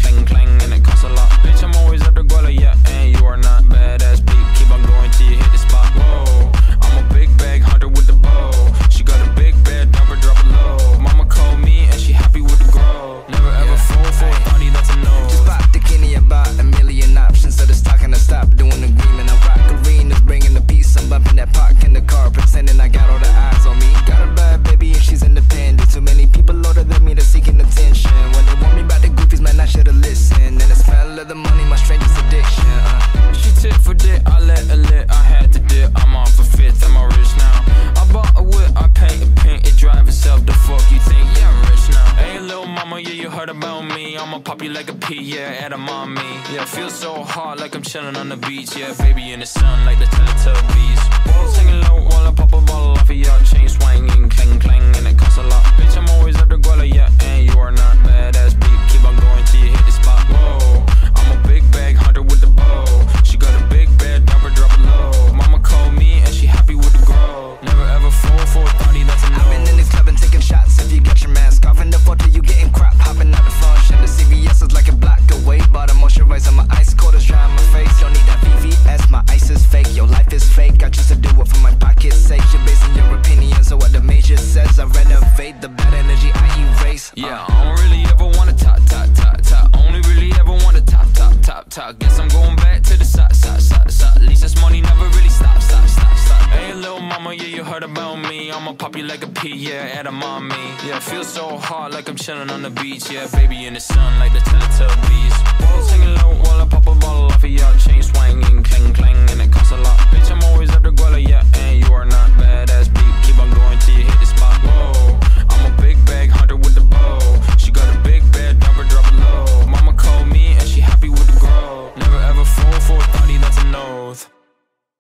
clang clang, and it costs a lot. Bitch, I'm always at the guala, yeah, and you are not badass beat. Keep on going till you hit the spot. Whoa, I'm a big bag hunter with the bow. She got a big bed, number drop it low. Mama called me and she happy with the grow. Never ever fall for a thotty, that's a no. Just pop the Kenny about a million options. So just talking to stop doing agreement. I rock arenas, bringing the peace. I'm bumping that park in the car, pretending I got all the eyes on me. Got a bad baby and she's independent. Too many people older than me, they're seeking attention. When they want me about the goofies, man, I should've listened. And the smell of the money, my strangest addiction. She tit for dick, I let her lit, I had to dip. I'm off a fifth, am I rich now? I bought a whip, I paint a pink, it drive itself. The fuck you think? Yeah, I'm rich now. Hey, little mama, yeah, you heard about me. I'ma pop you like a pea, yeah, edamame. Yeah, feel so hot like I'm chilling on the beach. Yeah, baby in the sun like the Teletubbies. Balls hanging low while I pop a bottle off of your chain swinging, clang clang, and it costs a lot. Bitch, I'm always at the guala, yeah, and you are not badass beat. Keep on going till you hit the spot. Whoa, I'm a big bag hunter with the bow. She got a big bed, number drop it low. Mama called me and she happy with the grow. Never ever fall for a thotty, that's a no. I've been in the club and taking shots. If you got your mask off in the photo, you getting crap. Hopping out the function. The CVS is like a block away. Bought a moisturizer, my ice cold is dry on my face. Don't need that VVS, my ice is fake. Your life is fake. I choose to do it for my pocket's sake. You're basing your opinions on what the major says. I renovate the bad energy I erase. Yeah, I don't really ever wanna top. Only really ever wanna top. Guess I'm going back to the side. At least this money never really stops. Hey, little mama, yeah, you heard about me. I'ma pop you like a pea, yeah, edamame. Yeah, feel so hot like I'm chilling on the beach. Yeah, baby in the sun like the Teletubbies. Balls hanging low while I pop a bottle off of your chain swinging, clang clang, and it costs a lot. Bitch, I'm always at the guala, yeah,